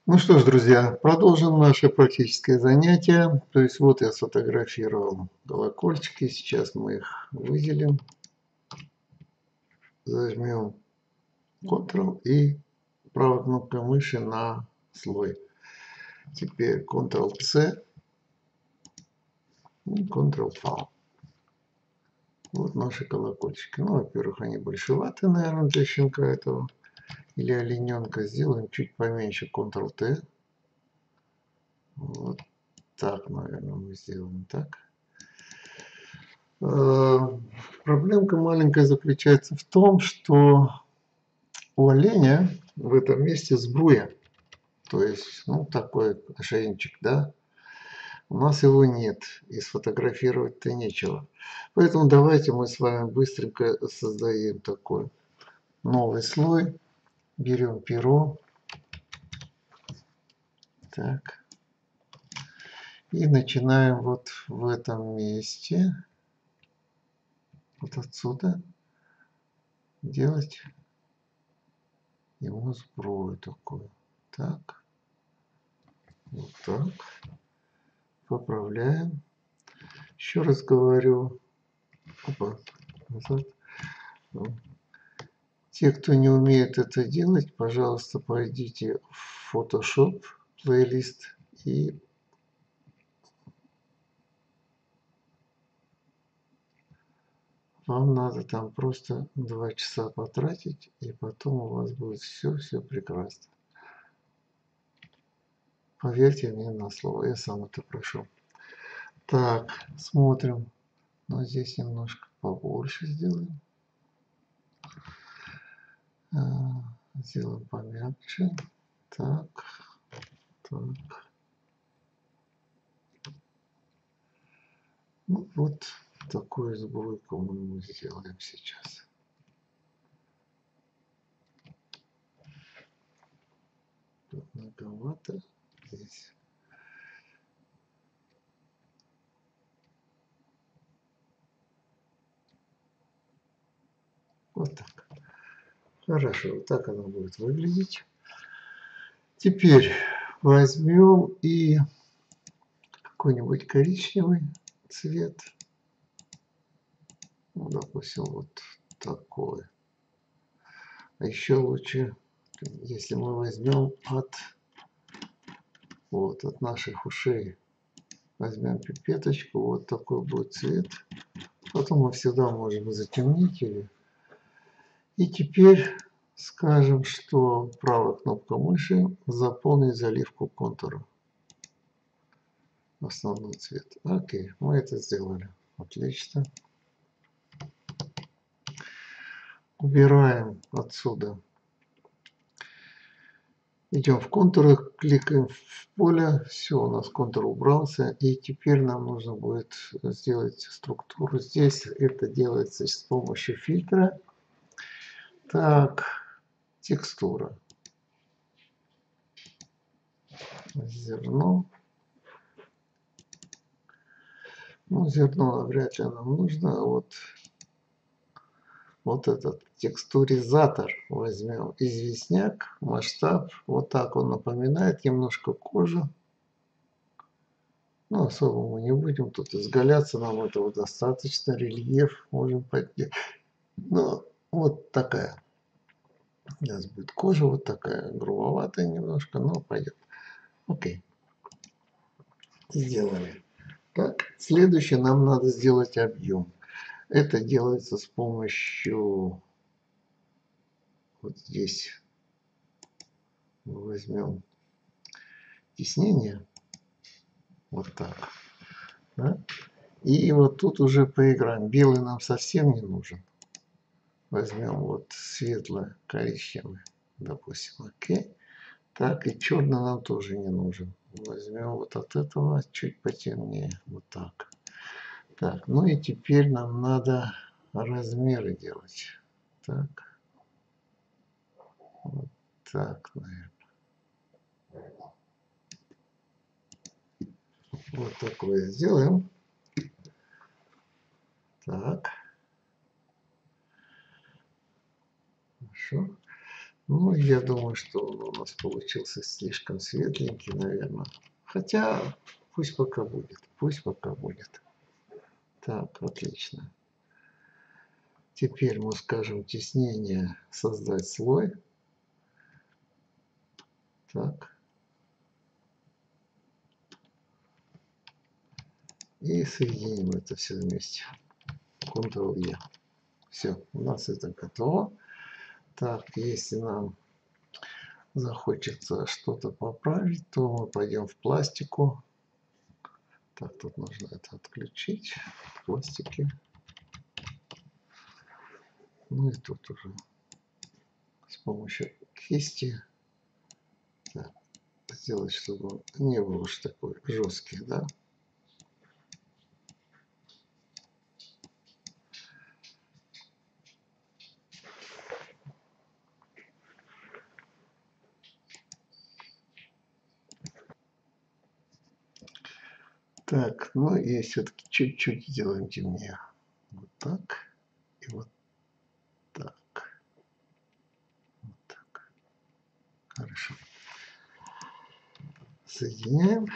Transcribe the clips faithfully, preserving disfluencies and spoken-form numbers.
Ну что ж, друзья, продолжим наше практическое занятие. То есть вот я сфотографировал колокольчики. Сейчас мы их выделим. Зажмем контрол и правой кнопкой мыши на слой. Теперь контрол-C и контрол-V. Вот наши колокольчики. Ну, во-первых, они большеваты, наверное, для щенка этого или олененка. Сделаем чуть поменьше контрол-T. Вот так, наверное, мы сделаем так. Проблемка маленькая заключается в том, что у оленя в этом месте сбруя. То есть, ну, такой ошейничек, да. У нас его нет, и сфотографировать-то нечего. Поэтому давайте мы с вами быстренько создадим такой новый слой. Берем перо. Так. И начинаем вот в этом месте, вот отсюда, делать ему сбрую такую. Так. Вот так. Поправляем. Еще раз говорю. Опа, назад. Те, кто не умеет это делать, пожалуйста, пойдите в Photoshop плейлист и вам надо там просто два часа потратить, и потом у вас будет все-все прекрасно. Поверьте мне на слово, я сам это прошел. Так, смотрим. Но здесь немножко побольше сделаем. Сделаем помягче. Так, так. Ну, вот такую сборку мы сделаем сейчас. Тут многовато. Здесь. Вот так. Хорошо, вот так оно будет выглядеть. Теперь возьмем и какой-нибудь коричневый цвет. Ну, допустим, вот такой. А еще лучше, если мы возьмем от, вот, от наших ушей. Возьмем пипеточку, вот такой будет цвет. Потом мы всегда можем затемнить или... И теперь скажем, что правая кнопка мыши заполнить заливку контура. Основной цвет. Окей, мы это сделали. Отлично. Убираем отсюда. Идем в контуры, кликаем в поле. Все, у нас контур убрался. И теперь нам нужно будет сделать структуру. Здесь это делается с помощью фильтра. Так, текстура. Зерно. Ну, зерно навряд ли нам нужно. Вот, вот этот текстуризатор возьмем. Известняк, масштаб. Вот так он напоминает немножко кожу. Ну, особо мы не будем тут изгаляться. Нам этого достаточно. Рельеф можем поднять. Но вот такая. У нас будет кожа вот такая. Грубоватая немножко, но пойдет. Окей. Сделали. Так, следующее нам надо сделать объем. Это делается с помощью, вот здесь мы возьмем теснение, вот так, да? И вот тут уже поиграем. Белый нам совсем не нужен. Возьмем вот светлое, коричневое, допустим, окей. Так, и черный нам тоже не нужен. Возьмем вот от этого чуть потемнее, вот так. Так, ну и теперь нам надо размеры делать. Так. Вот так, наверное. Вот такое сделаем. Так. Хорошо. Ну, я думаю, что он у нас получился слишком светленький, наверное. Хотя, пусть пока будет, пусть пока будет. Так, отлично. Теперь мы скажем теснение, создать слой. Так. И соединим это все вместе. контрол-E. Все, у нас это готово. Так, если нам захочется что-то поправить, то мы пойдем в пластику. Так, тут нужно это отключить. В пластике. Ну и тут уже с помощью кисти так, сделать, чтобы он не был уж такой жесткий, да. Так, ну и все-таки чуть-чуть сделаем темнее. Вот так. И вот так. Вот так. Хорошо. Соединяем.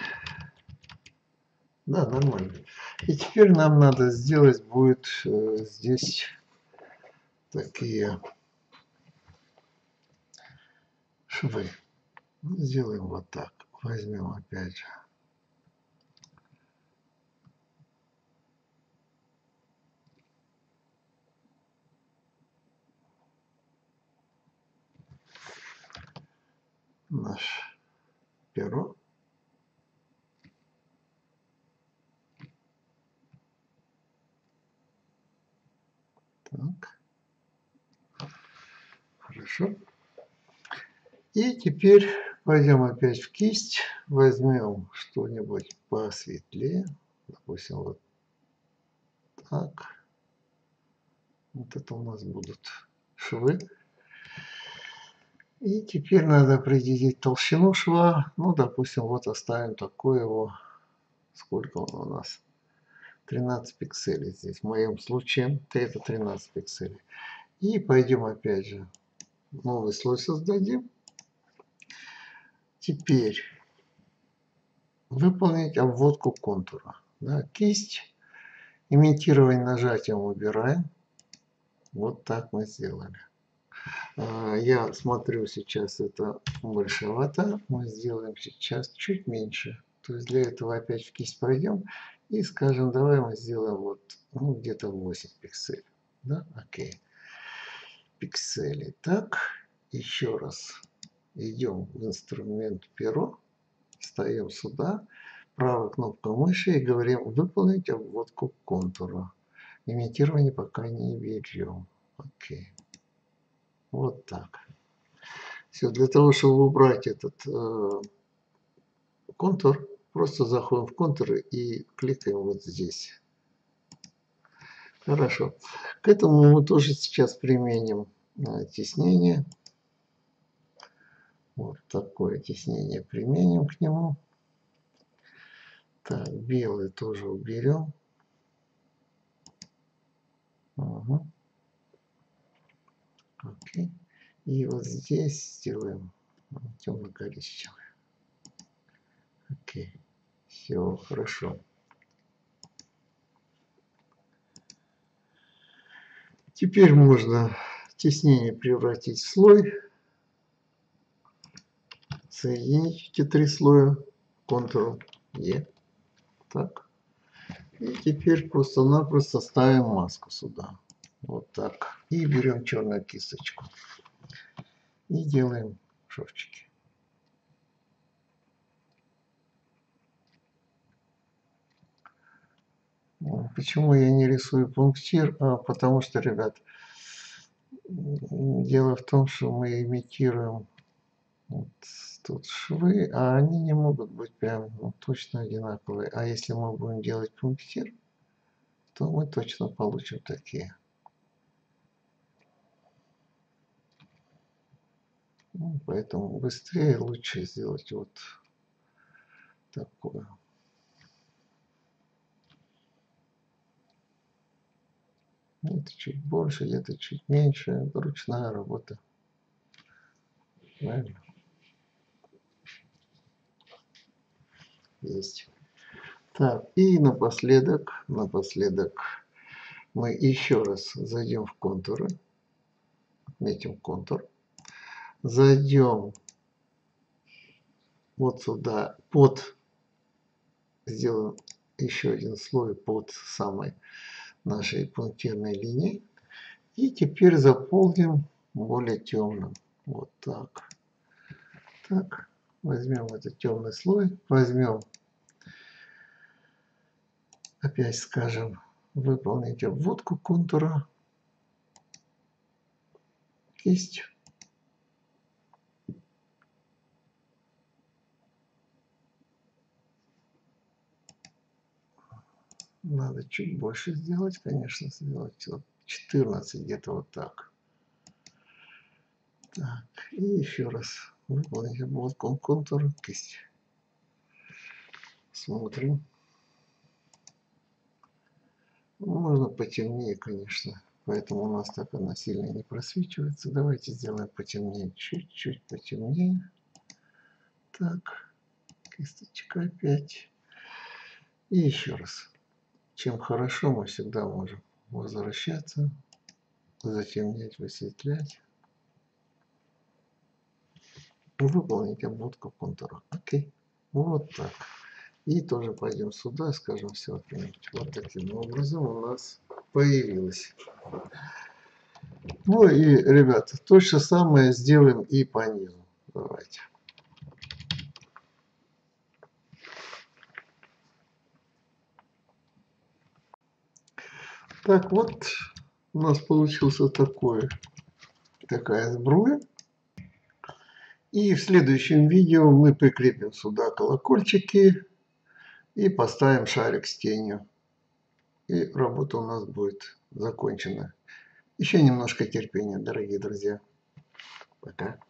Да, нормально. И теперь нам надо сделать будет э, здесь такие швы. Ну, сделаем вот так. Возьмем опять же. Наше перо. Так. Хорошо. И теперь пойдем опять в кисть. Возьмем что-нибудь посветлее. Допустим, вот так. Вот это у нас будут швы. И теперь надо определить толщину шва. Ну, допустим, вот оставим такой его. Сколько он у нас? тринадцать пикселей здесь. В моем случае это тринадцать пикселей. И пойдем опять же новый слой создадим. Теперь выполнить обводку контура. Да, кисть. Имитирование нажатием убираем. Вот так мы сделали. Я смотрю, сейчас это большевато. Мы сделаем сейчас чуть меньше. То есть для этого опять в кисть пройдем. И скажем, давай мы сделаем вот ну, где-то восемь пикселей. Да, окей. Пикселей. Так, еще раз идем в инструмент перо. Встаем сюда. Правой кнопкой мыши и говорим выполнить обводку контура. Имитирование пока не берем. Окей. Вот так. Все, для того, чтобы убрать этот э, контур, просто заходим в контур и кликаем вот здесь. Хорошо. К этому мы тоже сейчас применим э, теснение. Вот такое теснение применим к нему. Так, белый тоже уберем. Угу. Окей. И вот здесь сделаем темно-коричневый. Окей. Все, хорошо. Теперь можно теснение превратить в слой. Соединить эти три слоя. контрол-E. Так. И теперь просто-напросто ставим маску сюда. Вот так. И берем черную кисточку. И делаем шовчики. Почему я не рисую пунктир? А, потому что, ребят, дело в том, что мы имитируем вот тут швы, а они не могут быть прям ну, точно одинаковые. А если мы будем делать пунктир, то мы точно получим такие. Ну, поэтому быстрее лучше сделать вот такое. Это чуть больше, это чуть меньше. Это ручная работа. Правильно? Есть. Так, и напоследок, напоследок мы еще раз зайдем в контуры, отметим контур, зайдем вот сюда, под, сделаем еще один слой под самой нашей пунктирной линией, и теперь заполним более темным, вот так. Так, возьмем этот темный слой, возьмем, опять скажем, выполнить обводку контура кистью. Надо чуть больше сделать, конечно, сделать вот четырнадцать, где-то вот так. Так, и еще раз выполнить обводку контура кистью. Смотрим. Можно потемнее, конечно, поэтому у нас так она сильно не просвечивается. Давайте сделаем потемнее, чуть-чуть потемнее. Так, кисточка опять. И еще раз. Чем хорошо, мы всегда можем возвращаться, затемнять, высветлять. Выполнить обводку контура. Окей. Вот так. И тоже пойдем сюда, скажем, все отменить. Вот таким образом у нас появилось. Ну и, ребята, то же самое сделаем и по низу. Давайте. Так вот, у нас получился такой, такая сбруя. И в следующем видео мы прикрепим сюда колокольчики и поставим шарик с тенью. И работа у нас будет закончена. Еще немножко терпения, дорогие друзья. Пока.